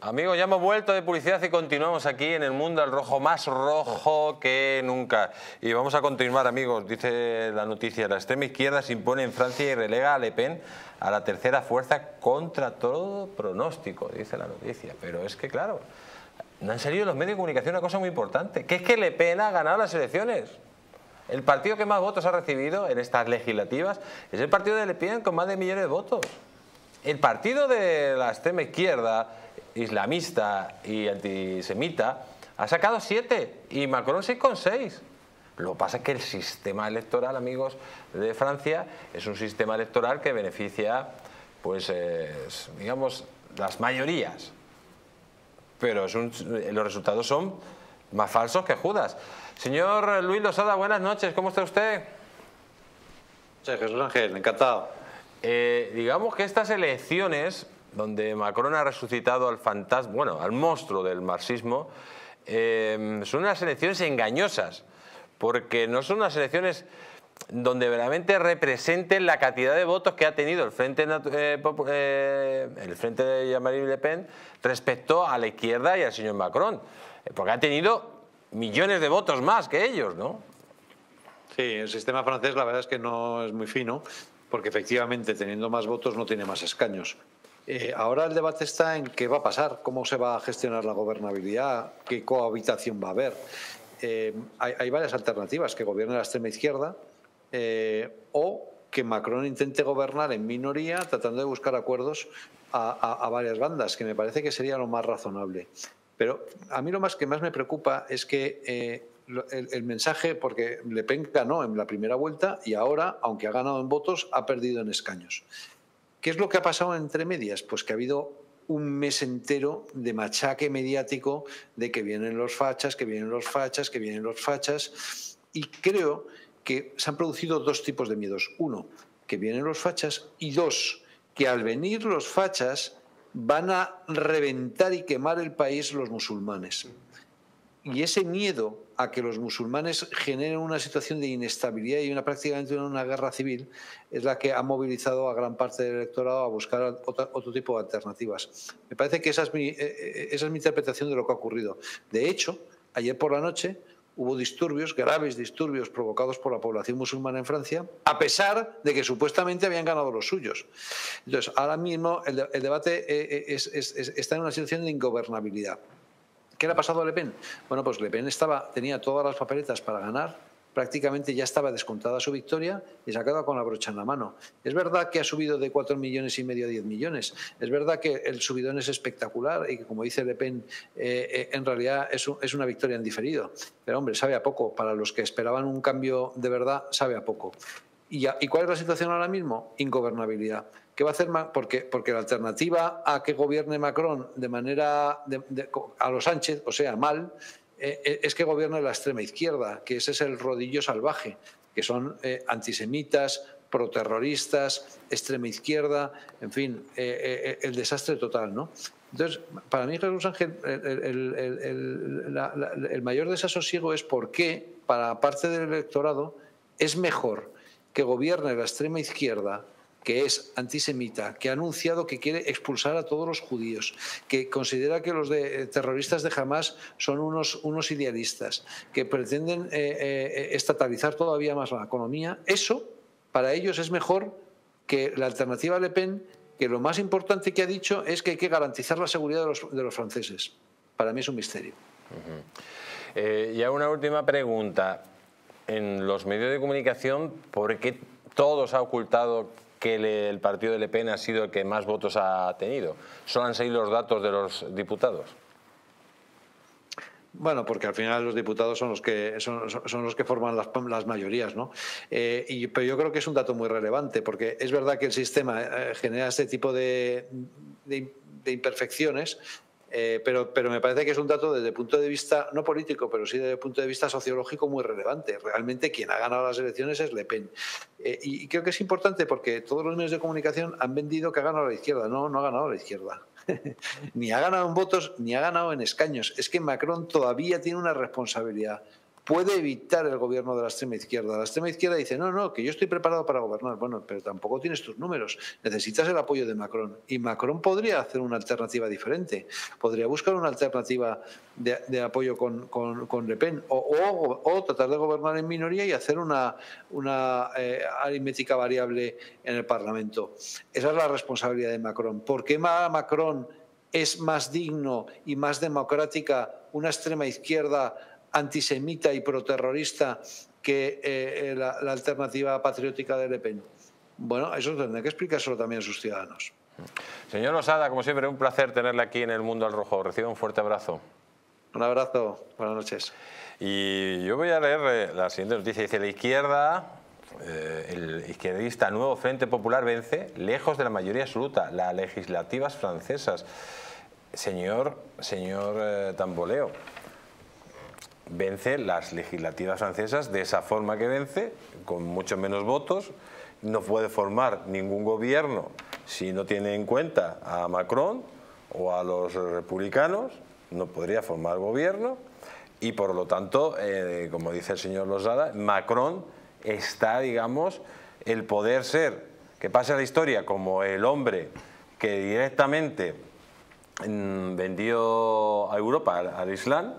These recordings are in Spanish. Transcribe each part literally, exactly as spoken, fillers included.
Amigos, ya hemos vuelto de publicidad y continuamos aquí en el mundo al rojo, más rojo que nunca. Y vamos a continuar, amigos. Dice la noticia, la extrema izquierda se impone en Francia y relega a Le Pen a la tercera fuerza contra todo pronóstico, dice la noticia. Pero es que, claro, no han salido los medios de comunicación una cosa muy importante, que es que Le Pen ha ganado las elecciones. El partido que más votos ha recibido en estas legislativas es el partido de Le Pen, con más de millones de votos. El partido de la extrema izquierda, islamista y antisemita, ha sacado siete y Macron seis coma seis. Lo que pasa es que el sistema electoral, amigos, de Francia es un sistema electoral que beneficia, pues, eh, digamos, las mayorías. Pero es un, los resultados son más falsos que Judas. Señor Luis Losada, buenas noches, ¿cómo está usted? Sí, Jesús Ángel, encantado. Eh, digamos que estas elecciones, donde Macron ha resucitado al fantasma, bueno, al monstruo del marxismo, eh, son unas elecciones engañosas, porque no son unas elecciones donde realmente representen la cantidad de votos que ha tenido el Frente, eh, eh, el Frente de Jean-Marie Le Pen respecto a la izquierda y al señor Macron, porque ha tenido millones de votos más que ellos, ¿no? Sí, el sistema francés la verdad es que no es muy fino, porque efectivamente teniendo más votos no tiene más escaños. Eh, ahora el debate está en qué va a pasar, cómo se va a gestionar la gobernabilidad, qué cohabitación va a haber. Eh, hay, hay varias alternativas, que gobierne la extrema izquierda eh, o que Macron intente gobernar en minoría tratando de buscar acuerdos a, a, a varias bandas, que me parece que sería lo más razonable. Pero a mí lo más que más me preocupa es que eh, el, el mensaje, porque Le Pen ganó en la primera vuelta y ahora, aunque ha ganado en votos, ha perdido en escaños. ¿Qué es lo que ha pasado entre medias? Pues que ha habido un mes entero de machaque mediático de que vienen los fachas, que vienen los fachas, que vienen los fachas. Y creo que se han producido dos tipos de miedos. Uno, que vienen los fachas, y dos, que al venir los fachas van a reventar y quemar el país los musulmanes. Y ese miedo a que los musulmanes generen una situación de inestabilidad y una prácticamente una guerra civil es la que ha movilizado a gran parte del electorado a buscar otro, otro tipo de alternativas. Me parece que esa es, mi, esa es mi interpretación de lo que ha ocurrido. De hecho, ayer por la noche hubo disturbios, graves disturbios provocados por la población musulmana en Francia, a pesar de que supuestamente habían ganado los suyos. Entonces, ahora mismo el, el debate es, es, es, está en una situación de ingobernabilidad. ¿Qué le ha pasado a Le Pen? Bueno, pues Le Pen estaba, tenía todas las papeletas para ganar, prácticamente ya estaba descontada su victoria y se ha quedado con la brocha en la mano. Es verdad que ha subido de cuatro millones y medio a diez millones. Es verdad que el subidón es espectacular y que, como dice Le Pen, eh, eh, en realidad es, un, es una victoria en diferido. Pero, hombre, sabe a poco. Para los que esperaban un cambio de verdad, sabe a poco. ¿Y, ¿Y cuál es la situación ahora mismo? Ingobernabilidad. ¿Qué va a hacer? Porque, porque la alternativa a que gobierne Macron de manera de, de, a los Sánchez, o sea, mal, eh, es que gobierne la extrema izquierda, que ese es el rodillo salvaje, que son eh, antisemitas, proterroristas, extrema izquierda, en fin, eh, eh, el desastre total, ¿no? Entonces, para mí, Jesús Ángel, el, el, el, el, la, la, el mayor desasosiego es por qué, para parte del electorado, es mejor que gobierne la extrema izquierda, que es antisemita, que ha anunciado que quiere expulsar a todos los judíos, que considera que los de, terroristas de Hamás son unos, unos idealistas, que pretenden eh, eh, estatalizar todavía más la economía. Eso, para ellos, es mejor que la alternativa a Le Pen, que lo más importante que ha dicho es que hay que garantizar la seguridad de los, de los franceses. Para mí es un misterio. Uh-huh. eh, y una última pregunta. En los medios de comunicación, ¿por qué todo se ha ocultado que el partido de Le Pen ha sido el que más votos ha tenido? ¿Solo han seguido los datos de los diputados? Bueno, porque al final los diputados son los que son, son los que forman las, las mayorías, ¿no? Eh, y, pero yo creo que es un dato muy relevante, porque es verdad que el sistema eh, genera este tipo de, de, de imperfecciones. Eh, pero, pero me parece que es un dato desde el punto de vista, no político, pero sí desde el punto de vista sociológico muy relevante. Realmente quien ha ganado las elecciones es Le Pen. Eh, y, y creo que es importante porque todos los medios de comunicación han vendido que ha ganado la izquierda. No, no ha ganado la izquierda. Ni ha ganado en votos, ni ha ganado en escaños. Es que Macron todavía tiene una responsabilidad puede evitar el gobierno de la extrema izquierda. La extrema izquierda dice, no, no, que yo estoy preparado para gobernar. Bueno, pero tampoco tienes tus números. Necesitas el apoyo de Macron. Y Macron podría hacer una alternativa diferente. Podría buscar una alternativa de, de apoyo con, con, con Le Pen. O, o, o tratar de gobernar en minoría y hacer una, una eh, aritmética variable en el Parlamento. Esa es la responsabilidad de Macron. ¿Por qué Macron es más digno y más democrática una extrema izquierda antisemita y proterrorista que eh, la, la alternativa patriótica de Le Pen? Bueno, eso tendrá que explicárselo también a sus ciudadanos. Señor Losada, como siempre, un placer tenerle aquí en El Mundo al Rojo. Reciba un fuerte abrazo. Un abrazo, buenas noches. Y yo voy a leer la siguiente noticia. Dice, la izquierda, eh, el izquierdista Nuevo Frente Popular vence lejos de la mayoría absoluta, las legislativas francesas. Señor, señor eh, Tamboleo, vence las legislativas francesas de esa forma que vence, con mucho menos votos, no puede formar ningún gobierno si no tiene en cuenta a Macron o a los republicanos, no podría formar gobierno y por lo tanto, eh, como dice el señor Losada, Macron está, digamos, el poder ser, que pase a la historia como el hombre que directamente mmm, vendió a Europa al, al Islam,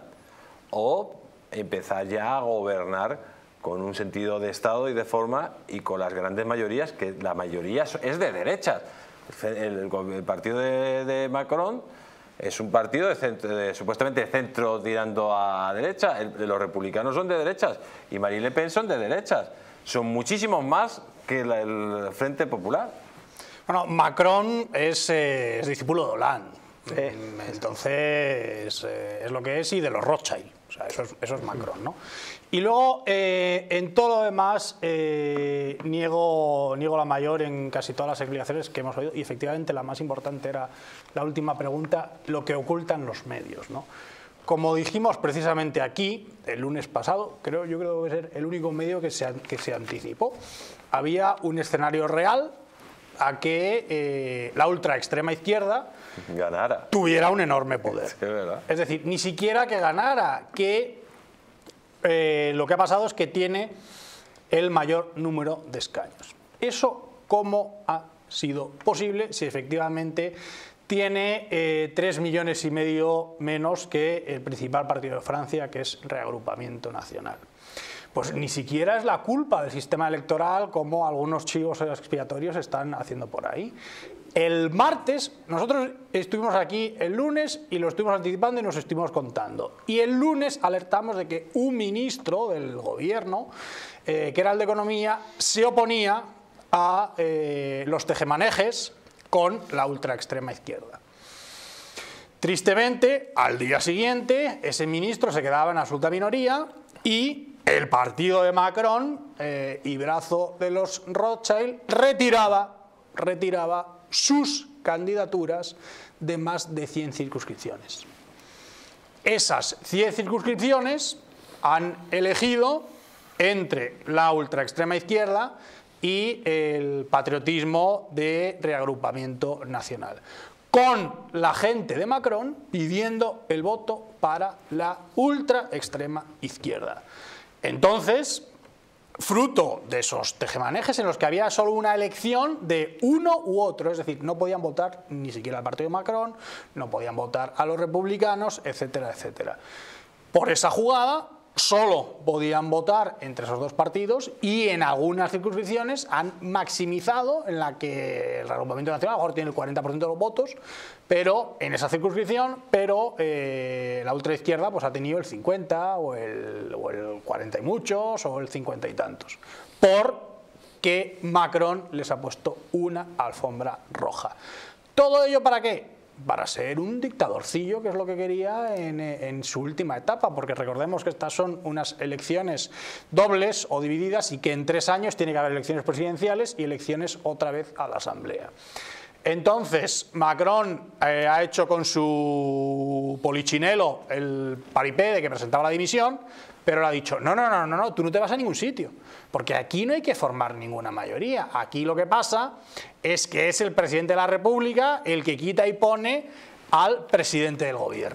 o empezar ya a gobernar con un sentido de Estado y de forma y con las grandes mayorías, que la mayoría es de derechas. El, el, el partido de, de Macron es un partido de centro, de, supuestamente de centro tirando a derecha, el, los republicanos son de derechas y Marine Le Pen son de derechas. Son muchísimos más que la, el Frente Popular. Bueno, Macron es, eh, es discípulo de Hollande. Sí. Entonces eh, es lo que es, y de los Rothschild. O sea, eso es, eso es Macron, ¿no? Y luego, eh, en todo lo demás, eh, niego, niego la mayor en casi todas las explicaciones que hemos oído, y efectivamente la más importante era la última pregunta, lo que ocultan los medios, ¿no? Como dijimos precisamente aquí, el lunes pasado, creo, yo creo que debe ser el único medio que se, que se anticipó. Había un escenario real a que eh, la ultra extrema izquierda ganara, tuviera un enorme poder. Es, verdad. Es decir, ni siquiera que ganara, que eh, lo que ha pasado es que tiene el mayor número de escaños. ¿Eso cómo ha sido posible si efectivamente tiene eh, tres millones y medio menos que el principal partido de Francia, que es Reagrupamiento Nacional? Pues ni siquiera es la culpa del sistema electoral, como algunos chivos expiatorios están haciendo por ahí. El martes, nosotros estuvimos aquí el lunes y lo estuvimos anticipando y nos estuvimos contando. Y el lunes alertamos de que un ministro del gobierno, eh, que era el de Economía, se oponía a eh, los tejemanejes con la ultraextrema izquierda. Tristemente, al día siguiente, ese ministro se quedaba en absoluta minoría y el partido de Macron eh, y brazo de los Rothschild retiraba, retiraba sus candidaturas de más de cien circunscripciones. Esas cien circunscripciones han elegido entre la ultraextrema izquierda y el patriotismo de Reagrupamiento Nacional, con la gente de Macron pidiendo el voto para la ultraextrema izquierda. Entonces, fruto de esos tejemanejes en los que había solo una elección de uno u otro, es decir, no podían votar ni siquiera al partido de Macron, no podían votar a los republicanos, etcétera, etcétera. Por esa jugada solo podían votar entre esos dos partidos, y en algunas circunscripciones han maximizado, en la que el Reagrupamiento Nacional a lo mejor tiene el cuarenta por ciento de los votos, pero en esa circunscripción, pero eh, la ultraizquierda pues ha tenido el cincuenta o el, o el cuarenta y muchos o el cincuenta y tantos, porque Macron les ha puesto una alfombra roja. ¿Todo ello para qué? Para ser un dictadorcillo, que es lo que quería en, en su última etapa, porque recordemos que estas son unas elecciones dobles o divididas, y que en tres años tiene que haber elecciones presidenciales y elecciones otra vez a la Asamblea. Entonces, Macron eh, ha hecho con su polichinelo el paripé de que presentaba la dimisión, pero le ha dicho, no, no, no, no, no, tú no te vas a ningún sitio, porque aquí no hay que formar ninguna mayoría. Aquí lo que pasa es que es el presidente de la República el que quita y pone al presidente del gobierno.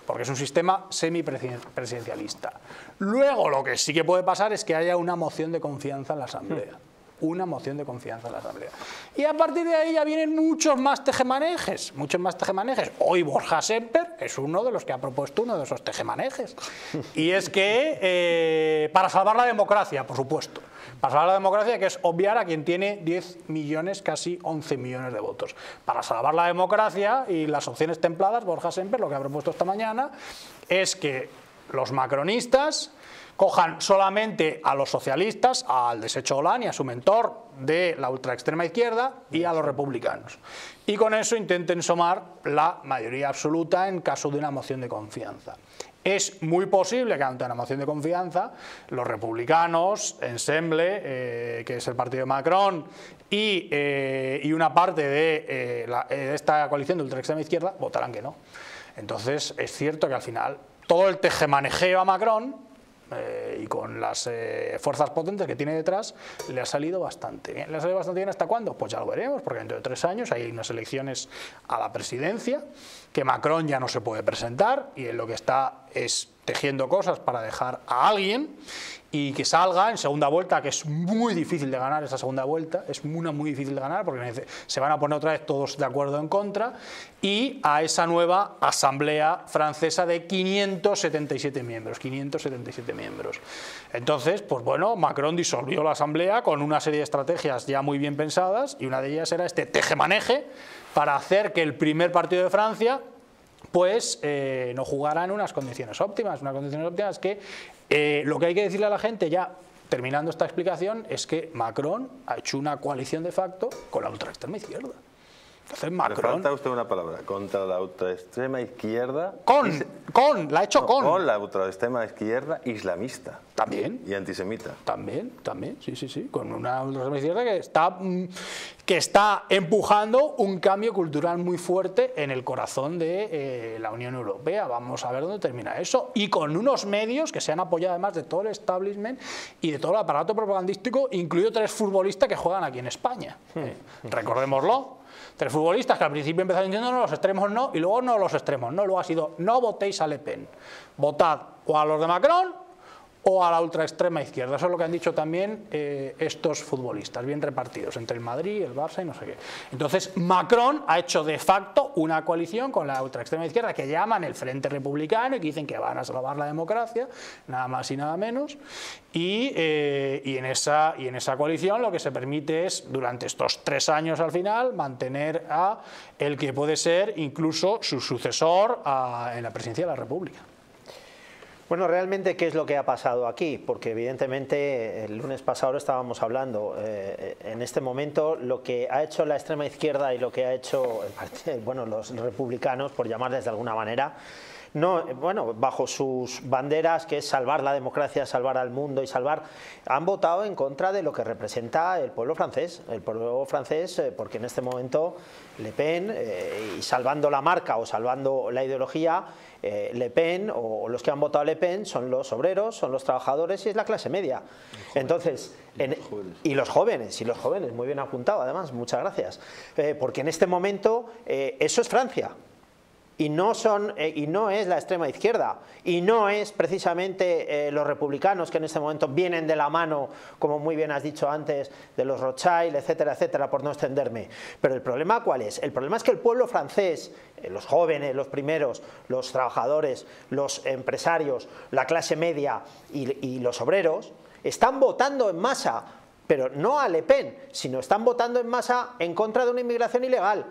porque es un sistema semipresidencialista. Luego lo que sí que puede pasar es que haya una moción de confianza en la Asamblea. Una moción de confianza en la Asamblea. Y a partir de ahí ya vienen muchos más tejemanejes, muchos más tejemanejes. Hoy Borja Semper es uno de los que ha propuesto uno de esos tejemanejes. Y es que, eh, para salvar la democracia, por supuesto, para salvar la democracia, que es obviar a quien tiene diez millones, casi once millones de votos. Para salvar la democracia y las opciones templadas, Borja Semper lo que ha propuesto esta mañana es que los macronistas cojan solamente a los socialistas, al desecho Hollande y a su mentor de la ultraextrema izquierda y a los republicanos. Y con eso intenten sumar la mayoría absoluta en caso de una moción de confianza. Es muy posible que ante una moción de confianza los republicanos, Ensemble, eh, que es el partido de Macron, y, eh, y una parte de, eh, la, de esta coalición de ultraextrema izquierda votarán que no. Entonces es cierto que al final todo el tejemanejeo a Macron, Eh, y con las eh, fuerzas potentes que tiene detrás, le ha salido bastante bien. ¿Le ha salido bastante bien hasta cuándo? Pues ya lo veremos, porque dentro de tres años hay unas elecciones a la presidencia, que Macron ya no se puede presentar, y en lo que está es tejiendo cosas para dejar a alguien y que salga en segunda vuelta, que es muy difícil de ganar esa segunda vuelta, es una muy difícil de ganar porque se van a poner otra vez todos de acuerdo en contra, y a esa nueva asamblea francesa de quinientos setenta y siete miembros, quinientos setenta y siete miembros. Entonces, pues bueno, Macron disolvió la asamblea con una serie de estrategias ya muy bien pensadas, y una de ellas era este tejemaneje para hacer que el primer partido de Francia pues eh, no jugara en unas condiciones óptimas. Unas condiciones óptimas que eh, lo que hay que decirle a la gente, ya terminando esta explicación, es que Macron ha hecho una coalición de facto con la ultraextrema izquierda. Entonces Macron... Me falta usted una palabra, contra la ultraextrema izquierda... Con, is... con, la ha hecho no, con. Con la ultraextrema izquierda islamista. También. Y antisemita. También, también, sí, sí, sí. Con una ultraextrema izquierda que está, que está empujando un cambio cultural muy fuerte en el corazón de eh, la Unión Europea. Vamos a ver dónde termina eso. Y con unos medios que se han apoyado además de todo el establishment y de todo el aparato propagandístico, incluido tres futbolistas que juegan aquí en España. Hmm. Eh, recordémoslo. Tres futbolistas que al principio empezaron diciendo no, los extremos no, y luego no los extremos, no, luego ha sido no votéis a Le Pen, votad o a los de Macron o a la ultraextrema izquierda. Eso es lo que han dicho también eh, estos futbolistas, bien repartidos entre el Madrid, el Barça y no sé qué. Entonces Macron ha hecho de facto una coalición con la ultraextrema izquierda que llaman el Frente Republicano y que dicen que van a salvar la democracia, nada más y nada menos. Y, eh, y, en esa, y en esa coalición lo que se permite es, durante estos tres años al final, mantener a el que puede ser incluso su sucesor a, en la presidencia de la República. Bueno, realmente, ¿qué es lo que ha pasado aquí? Porque evidentemente el lunes pasado lo estábamos hablando. Eh, en este momento lo que ha hecho la extrema izquierda y lo que ha hecho el, bueno, los republicanos, por llamarles de alguna manera, no, bueno, bajo sus banderas, que es salvar la democracia, salvar al mundo y salvar, han votado en contra de lo que representa el pueblo francés, el pueblo francés, eh, porque en este momento Le Pen, eh, y salvando la marca o salvando la ideología, eh, Le Pen o, o los que han votado a Le Pen son los obreros, son los trabajadores y es la clase media. Entonces, en, y los jóvenes, y los jóvenes, muy bien apuntado además, muchas gracias, eh, porque en este momento eh, eso es Francia. Y no, son, eh, y no es la extrema izquierda, y no es precisamente eh, los republicanos que en este momento vienen de la mano, como muy bien has dicho antes, de los Rothschild, etcétera, etcétera, por no extenderme. Pero el problema ¿cuál es? El problema es que el pueblo francés, eh, los jóvenes, los primeros, los trabajadores, los empresarios, la clase media y, y los obreros, están votando en masa, pero no a Le Pen, sino están votando en masa en contra de una inmigración ilegal.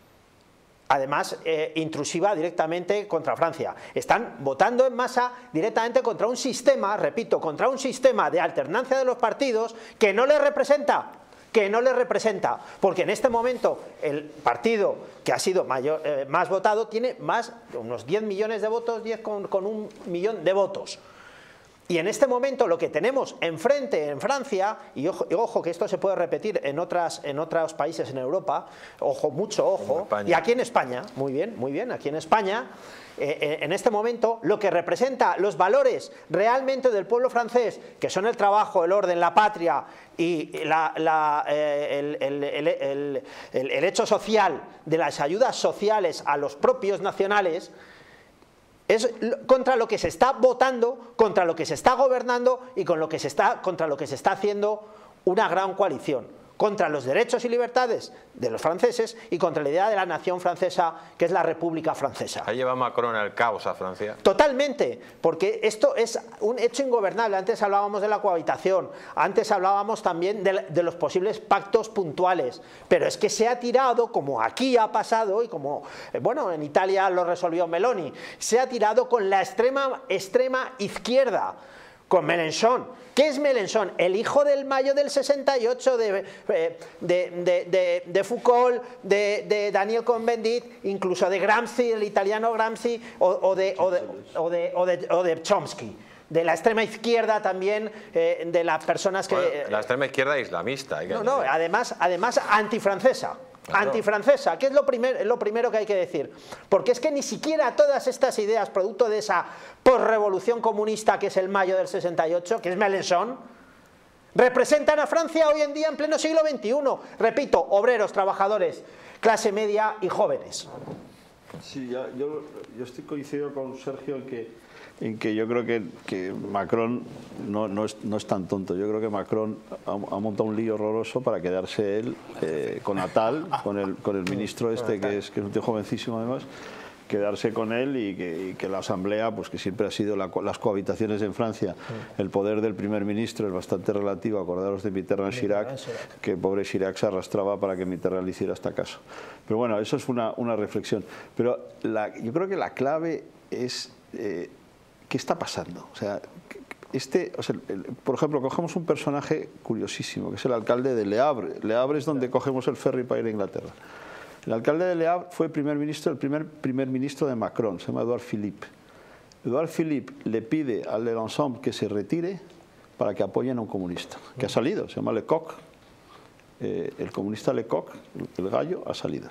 Además, eh, intrusiva directamente contra Francia. Están votando en masa directamente contra un sistema, repito, contra un sistema de alternancia de los partidos que no les representa, que no les representa, porque en este momento el partido que ha sido mayor, eh, más votado tiene más, unos diez millones de votos, diez con, con un millón de votos. Y en este momento lo que tenemos enfrente en Francia, y ojo, y ojo que esto se puede repetir en, otras, en otros países en Europa, ojo, mucho ojo, y aquí en España, muy bien, muy bien, aquí en España, eh, en este momento lo que representa los valores realmente del pueblo francés, que son el trabajo, el orden, la patria y la, la, eh, el, el, el, el, el, el hecho social de las ayudas sociales a los propios nacionales, Es contra lo que se está votando, contra lo que se está gobernando y con lo que se está, contra lo que se está haciendo una gran coalición. Contra los derechos y libertades de los franceses y contra la idea de la nación francesa, que es la República Francesa. Ahí lleva Macron al caos a Francia. Totalmente, porque esto es un hecho ingobernable. Antes hablábamos de la cohabitación, antes hablábamos también de, de los posibles pactos puntuales, pero es que se ha tirado, como aquí ha pasado y como, bueno, en Italia lo resolvió Meloni, se ha tirado con la extrema, extrema izquierda, con Mélenchon. ¿Qué es Mélenchon? El hijo del mayo del sesenta y ocho de, de, de, de, de Foucault, de, de Daniel Cohn-Bendit, incluso de Gramsci, el italiano Gramsci, o, o, de, o, de, o, de, o, de, o de Chomsky. De la extrema izquierda también, eh, de las personas que... Bueno, la extrema izquierda islamista. Hay que no, no, además, además antifrancesa. Claro. Antifrancesa, que es lo, primer, lo primero que hay que decir, porque es que ni siquiera todas estas ideas, producto de esa posrevolución comunista que es el mayo del sesenta y ocho, que es Mélenchon, representan a Francia hoy en día en pleno siglo veintiuno. Repito, obreros, trabajadores, clase media y jóvenes. Sí, ya, yo, yo estoy coincido con Sergio en que en que yo creo que, que Macron no, no, es, no es tan tonto. Yo creo que Macron ha, ha montado un lío horroroso para quedarse él eh, con Attal, con el, con el ministro este, que es, que es un tío jovencísimo además, quedarse con él y que, y que la Asamblea, pues que siempre ha sido la, las cohabitaciones en Francia, el poder del primer ministro es bastante relativo. Acordaros de Mitterrand-Chirac, que pobre Chirac se arrastraba para que Mitterrand le hiciera hasta caso. Pero bueno, eso es una, una reflexión. Pero la, yo creo que la clave es... Eh, ¿qué está pasando? O sea, este, o sea, el, por ejemplo, cogemos un personaje curiosísimo, que es el alcalde de Le Havre. Le Havre es donde cogemos el ferry para ir a Inglaterra. El alcalde de Le Havre fue primer ministro, el primer primer ministro de Macron, se llama Edouard Philippe. Edouard Philippe le pide al Ensemble que se retire para que apoyen a un comunista, que ha salido, se llama Lecoq. Eh, el comunista Lecoq, el gallo, ha salido,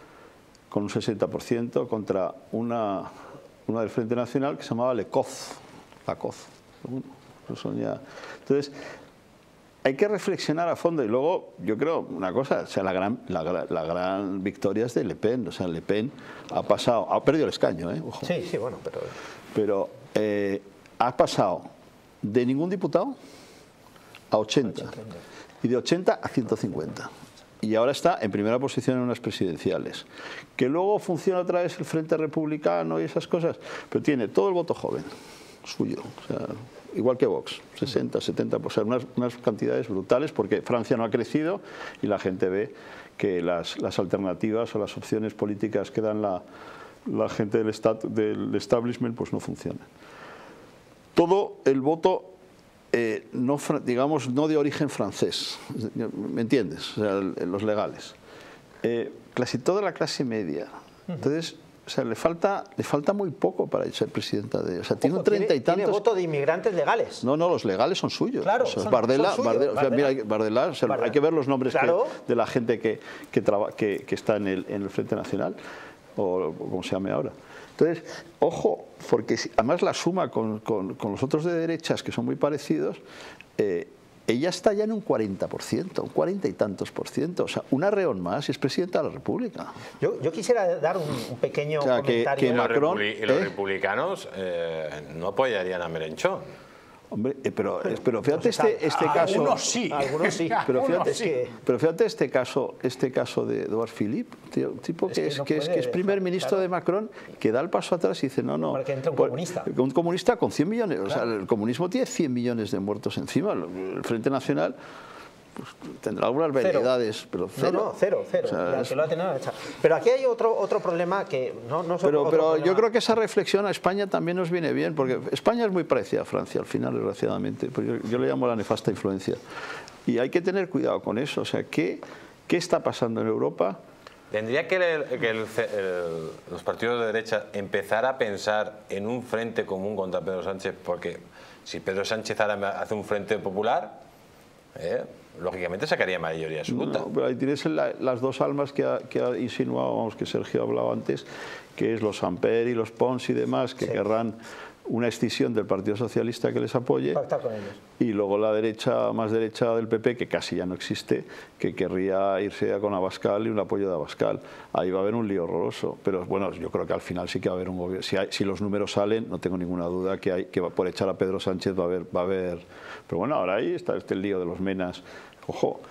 con un sesenta por ciento contra una... una del Frente Nacional que se llamaba Le Coz, la Coz. Entonces, hay que reflexionar a fondo y luego, yo creo, una cosa, o sea, la gran, la, la gran victoria es de Le Pen, o sea, Le Pen ha pasado, ha perdido el escaño, ¿eh? Ojo. Sí, sí, bueno, pero... Pero eh, ha pasado de ningún diputado a ochenta, y de ochenta a ciento cincuenta. Y ahora está en primera posición en unas presidenciales. Que luego funciona otra vez el Frente Republicano y esas cosas, pero tiene todo el voto joven suyo, o sea, igual que Vox, sesenta, setenta, o sea, unas, unas cantidades brutales, porque Francia no ha crecido y la gente ve que las, las alternativas o las opciones políticas que dan la, la gente del, stat, del establishment pues no funcionan. Todo el voto... Eh, no, digamos, no de origen francés, ¿me entiendes? O sea, los legales. Eh, casi toda la clase media. Entonces, o sea, le falta, le falta muy poco para ser presidenta de... O sea, tiene un treinta y tantos... Tiene voto de inmigrantes legales. No, no, los legales son suyos. Claro, o sea, son, Bardella, son Bardella, suyos. o sea, Bardella. mira, Bardella, o sea, Bardella. hay que ver los nombres Claro. que, de la gente que, que, traba, que, que está en el, en el Frente Nacional, o, o como se llame ahora. Entonces, ojo, porque si, además la suma con, con, con los otros de derechas, que son muy parecidos, eh, ella está ya en un cuarenta por ciento, un cuarenta y tantos por ciento, o sea, un arreón más y es presidenta de la República. Yo, yo quisiera dar un, un pequeño o sea, comentario. Que, que Macron, y los ¿eh? republicanos eh, no apoyarían a Mélenchon. Hombre, eh, pero, pero fíjate Pues está, este, este caso... Algunos sí. Algunos sí. Pero fíjate, Es que- pero fíjate este caso, este caso de Edouard Philippe, tío, tipo que Es que es, no que, es, puede que es primer dejar, ministro claro. de Macron, que da el paso atrás y dice, no, no... Para que entre un por- comunista. Un comunista con cien millones, o sea, el comunismo tiene cien millones de muertos encima, el, el Frente Nacional pues, tendrá algunas Cero. veleidades, pero cero. No, no, cero, cero. O sea, Ya es- que lo ha tenido hecha. Pero aquí hay otro, otro problema que no, no solo Pero, otro pero problema. yo creo que esa reflexión a España también nos viene bien, porque España es muy parecida a Francia, al final, desgraciadamente. Pues yo, yo le llamo la nefasta influencia. Y hay que tener cuidado con eso. O sea, ¿qué, qué está pasando en Europa? ¿Tendría que, el- que el- el- los partidos de derecha empezar a pensar en un frente común contra Pedro Sánchez? Porque si Pedro Sánchez ahora hace un frente popular, eh, lógicamente sacaría mayoría absoluta. No, pero ahí tienes la- las dos almas que ha, que ha insinuado, vamos, que Sergio ha hablado antes, que es los Samper y los Pons y demás, que Sí. querrán una escisión del Partido Socialista que les apoye, pactar con ellos. Y luego la derecha, más derecha del P P, que casi ya no existe, que querría irse con Abascal y un apoyo de Abascal. Ahí va a haber un lío horroroso, pero bueno, yo creo que al final sí que va a haber un gobierno. Si, hay, si los números salen, no tengo ninguna duda que, hay, que por echar a Pedro Sánchez va a haber, va a haber... Pero bueno, ahora ahí está este lío de los menas. Ojo,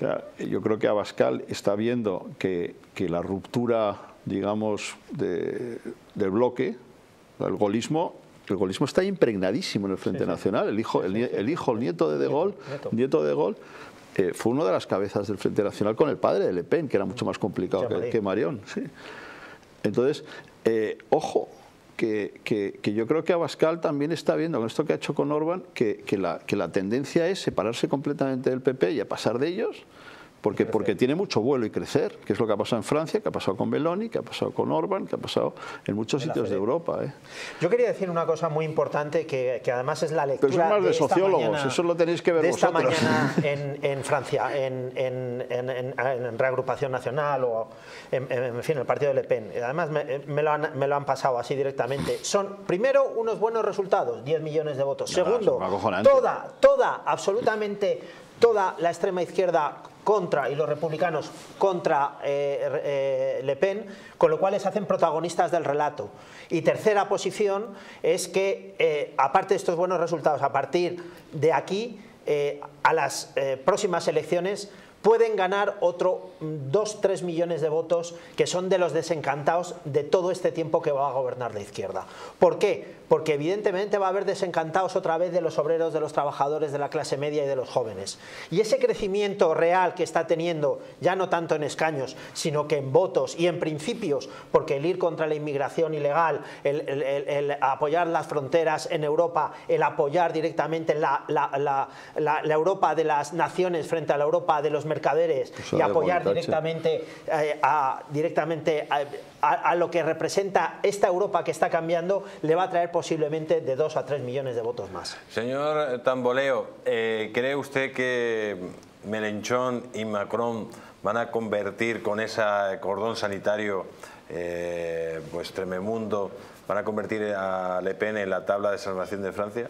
yo creo que Abascal está viendo que, que la ruptura, digamos, de, del bloque, el golismo, el golismo está impregnadísimo en el Frente sí, sí. Nacional. El hijo, el, el hijo, el nieto de De Gaulle, nieto, nieto de De Gaulle, eh, fue una de las cabezas del Frente Nacional con el padre de Le Pen, que era mucho más complicado que, que Marion. Sí. Entonces, eh, ojo, que, que, que yo creo que Abascal también está viendo con esto que ha hecho con Orbán, que, que, la, que la tendencia es separarse completamente del P P y a pasar de ellos. Porque, porque tiene mucho vuelo y crecer, que es lo que ha pasado en Francia, que ha pasado con Meloni, que ha pasado con Orbán, que ha pasado en muchos sitios de Europa. ¿eh? Yo quería decir una cosa muy importante que, que además es la lectura. Pero eso es más de, de sociólogos, mañana, eso lo tenéis que ver de vosotros. Esta mañana en, en Francia, en, en, en, en, en Reagrupación Nacional o en, en fin, el partido de Le Pen. Además me, me, lo han, me lo han pasado así directamente. Son, primero, unos buenos resultados, diez millones de votos. No, Segundo, toda, toda, absolutamente toda la extrema izquierda contra, y los republicanos contra eh, eh, Le Pen, con lo cual les hacen protagonistas del relato. Y tercera posición es que, eh, aparte de estos buenos resultados, a partir de aquí, eh, a las eh, próximas elecciones, pueden ganar otro dos tres millones de votos que son de los desencantados de todo este tiempo que va a gobernar la izquierda. ¿Por qué? Porque evidentemente va a haber desencantados otra vez de los obreros, de los trabajadores, de la clase media y de los jóvenes. Y ese crecimiento real que está teniendo, ya no tanto en escaños, sino que en votos y en principios, porque el ir contra la inmigración ilegal, el, el, el, el apoyar las fronteras en Europa, el apoyar directamente la, la, la, la, la Europa de las naciones frente a la Europa de los mercaderes pues y apoyar directamente, eh, a, directamente a, a, a lo que representa esta Europa que está cambiando, le va a traer posiblemente de dos a tres millones de votos más. Señor Tamboleo, eh, ¿cree usted que Mélenchon y Macron van a convertir con ese cordón sanitario eh, pues trememundo, van a convertir a Le Pen en la tabla de salvación de Francia?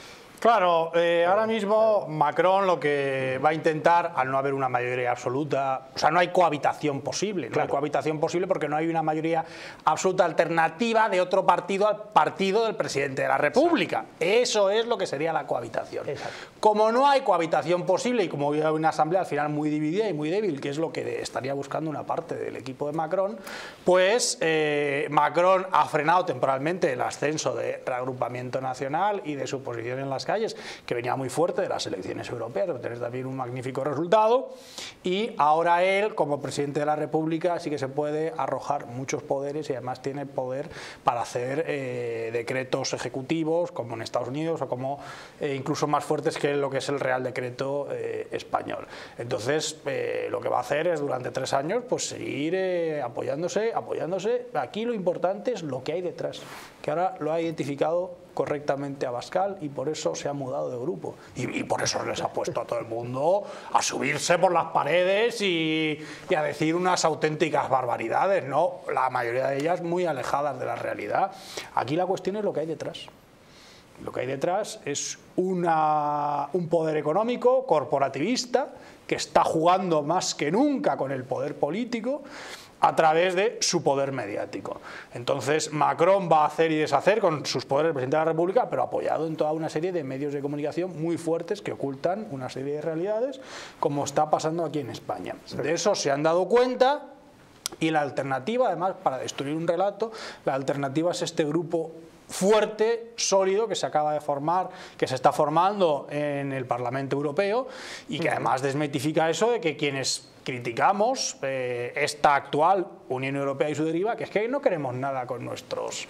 Claro, eh, ahora mismo Macron lo que va a intentar, al no haber una mayoría absoluta, o sea, no hay cohabitación posible, no claro. hay cohabitación posible porque no hay una mayoría absoluta alternativa de otro partido al partido del presidente de la República. Exacto. Eso es lo que sería la cohabitación. Exacto. Como no hay cohabitación posible y como hay una asamblea al final muy dividida y muy débil, que es lo que estaría buscando una parte del equipo de Macron, pues eh, Macron ha frenado temporalmente el ascenso de Reagrupamiento Nacional y de su posición en las calles, que venía muy fuerte de las elecciones europeas, de tener también un magnífico resultado, y ahora él, como presidente de la República, sí que se puede arrojar muchos poderes y además tiene poder para hacer eh, decretos ejecutivos, como en Estados Unidos, o como eh, incluso más fuertes que lo que es el Real Decreto eh, español. Entonces, eh, lo que va a hacer es durante tres años pues seguir eh, apoyándose, apoyándose. Aquí lo importante es lo que hay detrás, que ahora lo ha identificado correctamente Abascal y por eso se ha mudado de grupo y, y por eso les ha puesto a todo el mundo a subirse por las paredes y, y a decir unas auténticas barbaridades, ¿no? La mayoría de ellas muy alejadas de la realidad. Aquí la cuestión es lo que hay detrás. Lo que hay detrás es una, un poder económico corporativista que está jugando más que nunca con el poder político a través de su poder mediático. Entonces Macron va a hacer y deshacer con sus poderes de presidente de la República, pero apoyado en toda una serie de medios de comunicación muy fuertes que ocultan una serie de realidades, como está pasando aquí en España. De eso se han dado cuenta y la alternativa, además, para destruir un relato, la alternativa es este grupo fuerte, sólido, que se acaba de formar, que se está formando en el Parlamento Europeo y que además desmitifica eso de que quienes criticamos eh, esta actual Unión Europea y su deriva, que es que no queremos nada con nuestros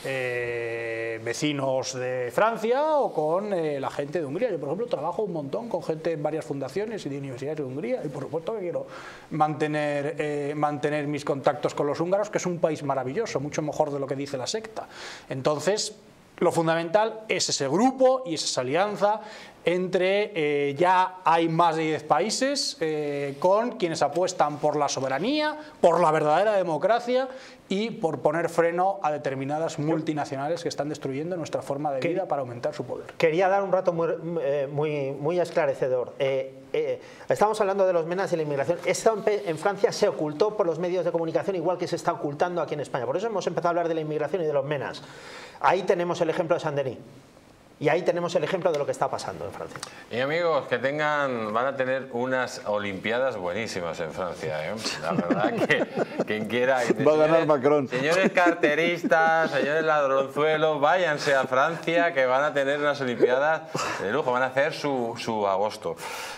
eh, vecinos de Francia o con eh, la gente de Hungría. Yo, por ejemplo, trabajo un montón con gente en varias fundaciones y de universidades de Hungría y, por supuesto, que quiero mantener, eh, mantener mis contactos con los húngaros, que es un país maravilloso, mucho mejor de lo que dice la secta. Entonces, lo fundamental es ese grupo y es esa alianza entre eh, ya hay más de diez países eh, con quienes apuestan por la soberanía, por la verdadera democracia y por poner freno a determinadas multinacionales que están destruyendo nuestra forma de vida para aumentar su poder. Quería dar un rato muy, muy, muy esclarecedor. Eh, eh, estamos hablando de los menas y la inmigración. Esto en, en Francia se ocultó por los medios de comunicación igual que se está ocultando aquí en España. Por eso hemos empezado a hablar de la inmigración y de los menas. Ahí tenemos el ejemplo de Saint-Denis. Y ahí tenemos el ejemplo de lo que está pasando en Francia. Y amigos, que tengan, van a tener unas Olimpiadas buenísimas en Francia, ¿eh? La verdad que quien quiera... Va señores, a ganar Macron. Señores carteristas, señores ladronzuelos, váyanse a Francia que van a tener unas Olimpiadas de lujo, van a hacer su, su agosto.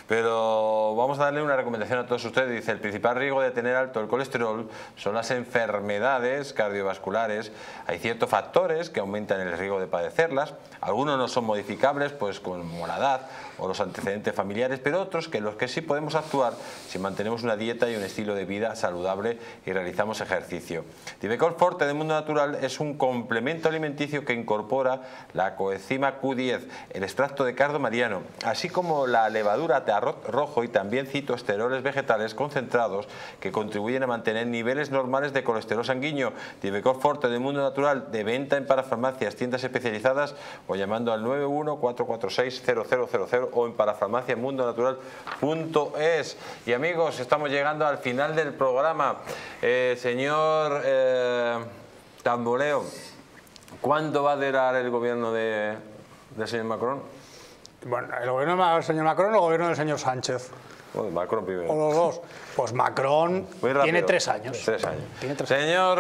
Pero vamos a darle una recomendación a todos ustedes. Dice, el principal riesgo de tener alto el colesterol son las enfermedades cardiovasculares. Hay ciertos factores que aumentan el riesgo de padecerlas. Algunos no son modificables, pues como la edad o los antecedentes familiares, pero otros que los que sí podemos actuar si mantenemos una dieta y un estilo de vida saludable y realizamos ejercicio. Divecol Forte de Mundo Natural es un complemento alimenticio que incorpora la coenzima Q diez, el extracto de cardo mariano, así como la levadura de arroz rojo y también citoesteroles vegetales concentrados que contribuyen a mantener niveles normales de colesterol sanguíneo. Divecol Forte de Mundo Natural, de venta en parafarmacias, tiendas especializadas o llamando al nueve uno cuatro cuatro seis cero cero cero cero o en parafarmacia mundo natural punto es. Y amigos, estamos llegando al final del programa. Eh, señor eh, Tamboleo, ¿cuándo va a durar el gobierno de, del señor Macron? Bueno, ¿el gobierno del señor Macron o el gobierno del señor Sánchez? Bueno, Macron primero. O los dos. Pues Macron tiene tres años. Tres años. Tiene tres señor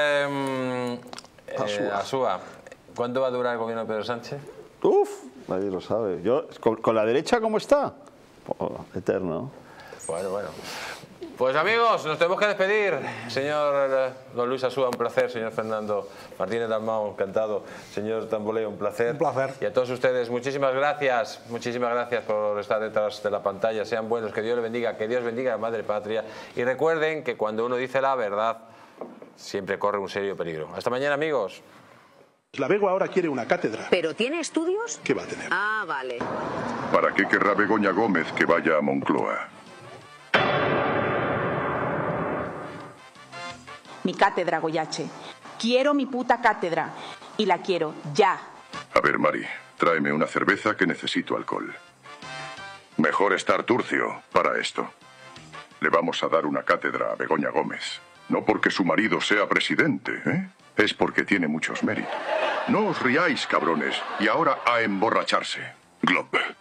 eh, eh, Asúa, ¿cuándo va a durar el gobierno de Pedro Sánchez? Uf, nadie lo sabe. Yo, con, con la derecha, ¿cómo está? Oh, eterno. Bueno, bueno. Pues amigos, nos tenemos que despedir. Señor eh, don Luis Asúa, un placer. Señor Fernando Martínez Dalmau, encantado. Señor Tamboleo, un placer. Un placer. Y a todos ustedes, muchísimas gracias. Muchísimas gracias por estar detrás de la pantalla. Sean buenos, que Dios les bendiga, que Dios bendiga a la Madre Patria. Y recuerden que cuando uno dice la verdad, siempre corre un serio peligro. Hasta mañana, amigos. La Begua ahora quiere una cátedra. ¿Pero tiene estudios? ¿Qué va a tener? Ah, vale. ¿Para qué querrá Begoña Gómez que vaya a Moncloa? Mi cátedra, Goyache. Quiero mi puta cátedra. Y la quiero ya. A ver, Mari, tráeme una cerveza que necesito alcohol. Mejor estar turcio para esto. Le vamos a dar una cátedra a Begoña Gómez. No porque su marido sea presidente, ¿eh? Es porque tiene muchos méritos. No os riáis, cabrones. Y ahora a emborracharse. Glop.